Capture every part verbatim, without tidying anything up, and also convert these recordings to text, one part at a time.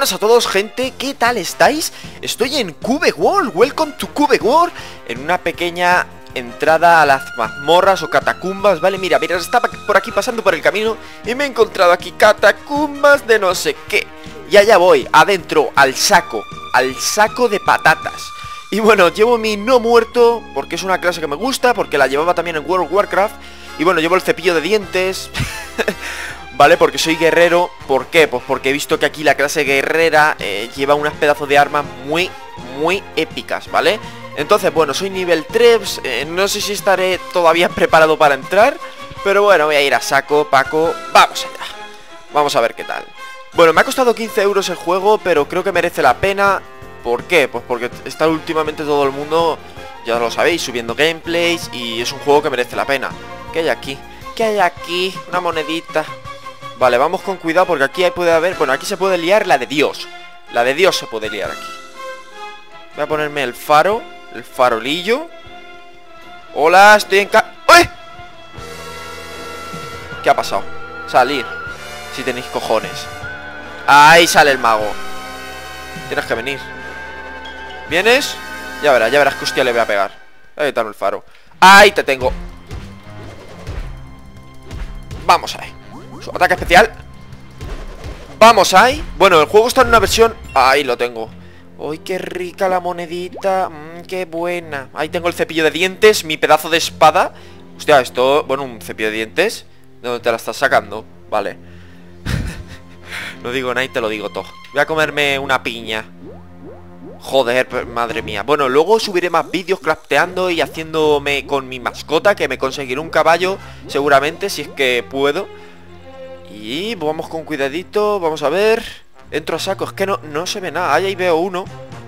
buenas a todos, gente, ¿qué tal estáis? Estoy en Cube World, welcome to Cube World, en una pequeña entrada a las mazmorras o catacumbas, ¿vale? Mira, mira, estaba por aquí pasando por el camino y me he encontrado aquí catacumbas de no sé qué. Y allá voy, adentro, al saco, al saco de patatas. Y bueno, llevo mi no muerto, porque es una clase que me gusta, porque la llevaba también en World of Warcraft. Y bueno, llevo el cepillo de dientes, ¿vale? Porque soy guerrero. ¿Por qué? Pues porque he visto que aquí la clase guerrera eh, lleva unas pedazos de armas muy, muy épicas, ¿vale? Entonces, bueno, soy nivel tres, eh, no sé si estaré todavía preparado para entrar, pero bueno, voy a ir a saco, Paco, vamos allá. Vamos a ver qué tal. Bueno, me ha costado quince euros el juego, pero creo que merece la pena. ¿Por qué? Pues porque está últimamente todo el mundo, ya lo sabéis, subiendo gameplays y es un juego que merece la pena. ¿Qué hay aquí? ¿Qué hay aquí? Una monedita. Vale, vamos con cuidado porque aquí puede haber... Bueno, aquí se puede liar la de Dios. La de Dios se puede liar aquí. Voy a ponerme el faro, el farolillo. Hola, estoy en ca... ¡Uy! ¿Qué ha pasado? Salir, si tenéis cojones. Ahí sale el mago. Tienes que venir. ¿Vienes? Ya verás, ya verás que hostia le voy a pegar. Voy a quitarme el faro. Ahí te tengo. Vamos ahí. Su ataque especial. Vamos ahí. Bueno, el juego está en una versión... Ahí lo tengo. ¡Uy, qué rica la monedita! Mmm, qué buena. Ahí tengo el cepillo de dientes, mi pedazo de espada. Hostia, esto... Bueno, un cepillo de dientes. ¿De dónde te la estás sacando? Vale. No digo nada y te lo digo todo. Voy a comerme una piña. Joder, madre mía. Bueno, luego subiré más vídeos crafteando y haciéndome con mi mascota, que me conseguiré un caballo seguramente, si es que puedo. Y vamos con cuidadito, vamos a ver. Entro a saco, es que no, no se ve nada. Ahí, ahí veo uno.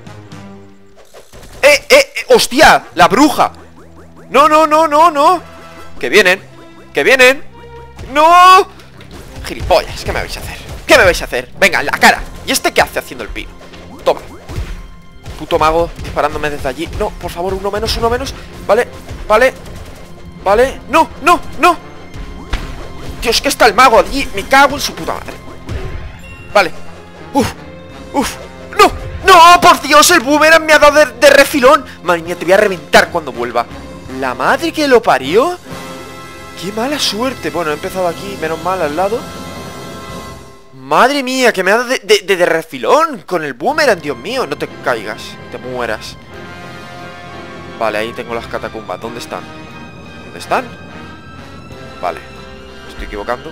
¡Eh, eh, eh! ¡Hostia! ¡La bruja! ¡No, no, no, no, no! ¡Que vienen! ¡Que vienen! ¡No! Gilipollas, ¿qué me vais a hacer? ¿Qué me vais a hacer? Venga, en la cara. ¿Y este qué hace haciendo el pino? Toma. Puto mago disparándome desde allí. No, por favor, uno menos, uno menos. Vale, vale, vale. No, no, no. Dios, que está el mago allí. Me cago en su puta madre. Vale. Uf, uf. No, no, por Dios, el boomerang me ha dado de, de refilón. Madre mía, te voy a reventar cuando vuelva. La madre que lo parió. Qué mala suerte. Bueno, he empezado aquí, menos mal, al lado. Madre mía, que me ha dado de, de, de, de refilón con el boomerang, Dios mío. No te caigas, te mueras. Vale, ahí tengo las catacumbas. ¿Dónde están? ¿Dónde están? Vale, me estoy equivocando.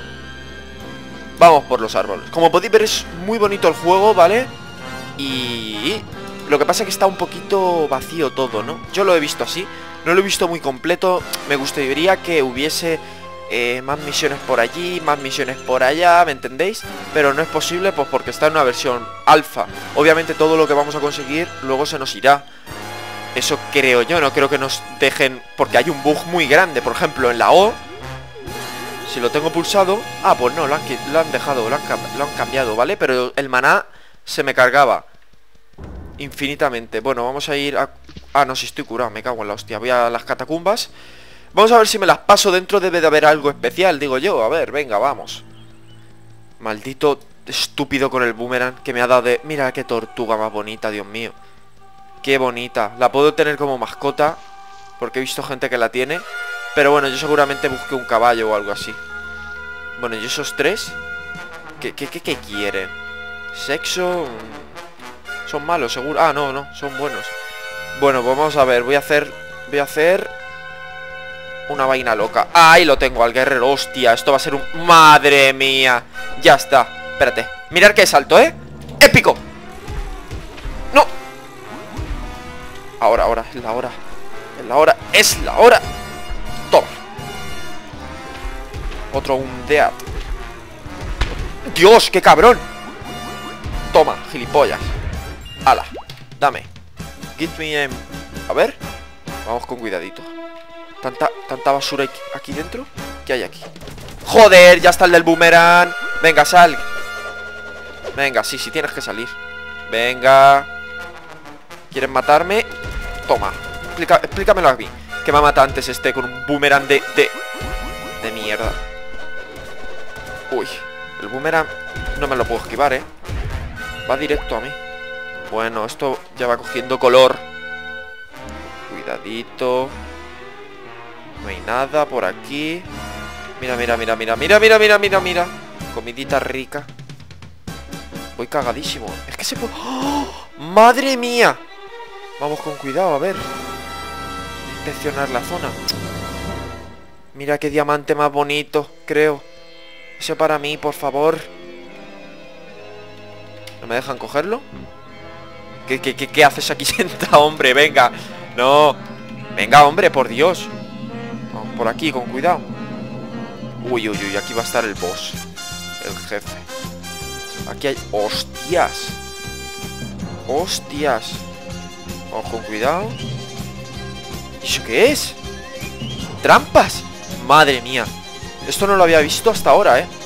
Vamos por los árboles. Como podéis ver, es muy bonito el juego, ¿vale? Y... lo que pasa es que está un poquito vacío todo, ¿no? Yo lo he visto así. No lo he visto muy completo. Me gustaría que hubiese... Eh, más misiones por allí, más misiones por allá, ¿me entendéis? Pero no es posible, pues porque está en una versión alfa. Obviamente todo lo que vamos a conseguir luego se nos irá. Eso creo yo, no creo que nos dejen... Porque hay un bug muy grande, por ejemplo, en la O. Si lo tengo pulsado... Ah, pues no, lo han, lo han dejado, lo han, lo han cambiado, ¿vale? Pero el maná se me cargaba infinitamente. Bueno, vamos a ir a... Ah, no, si estoy curado, me cago en la hostia. Voy a las catacumbas. Vamos a ver si me las paso dentro, debe de haber algo especial, digo yo. A ver, venga, vamos. Maldito estúpido con el boomerang que me ha dado de... Mira qué tortuga más bonita, Dios mío. Qué bonita. La puedo tener como mascota, porque he visto gente que la tiene. Pero bueno, yo seguramente busque un caballo o algo así. Bueno, ¿y esos tres? ¿Qué, qué, qué, qué quieren? ¿Sexo? ¿Son malos, seguro? Ah, no, no, son buenos. Bueno, pues vamos a ver, voy a hacer... Voy a hacer... una vaina loca. Ahí lo tengo al guerrero. Hostia, esto va a ser un... Madre mía. Ya está. Espérate. Mirad qué salto, ¿eh? ¡Épico! ¡No! Ahora, ahora. Es la hora. Es la hora. Es la hora. Toma. Otro un dead. Dios, qué cabrón. Toma, gilipollas. Ala. Dame. Give me... Um... A ver. Vamos con cuidadito. Tanta, tanta basura aquí dentro. ¿Qué hay aquí? ¡Joder! Ya está el del boomerang. Venga, sal. Venga, sí, sí, tienes que salir. Venga. ¿Quieren matarme? Toma. Explica, explícamelo a mí. Que me ha matado antes este con un boomerang de... De, de mierda. Uy. El boomerang no me lo puedo esquivar, ¿eh? Va directo a mí. Bueno, esto ya va cogiendo color. Cuidadito. No hay nada por aquí. Mira, mira, mira, mira, mira, mira, mira, mira, mira. Comidita rica. Voy cagadísimo. Es que se puede... ¡Oh! ¡Madre mía! Vamos con cuidado, a ver. Inspeccionar la zona. Mira qué diamante más bonito, creo. Ese para mí, por favor. ¿No me dejan cogerlo? ¿Qué, qué, qué, qué haces aquí sentado, hombre? Venga. No. Venga, hombre, por Dios. Vamos por aquí, con cuidado. Uy, uy, uy, aquí va a estar el boss. El jefe. Aquí hay... ¡Hostias! ¡Hostias! Vamos con cuidado. ¿Y eso qué es? ¡Trampas! Madre mía. Esto no lo había visto hasta ahora, ¿eh?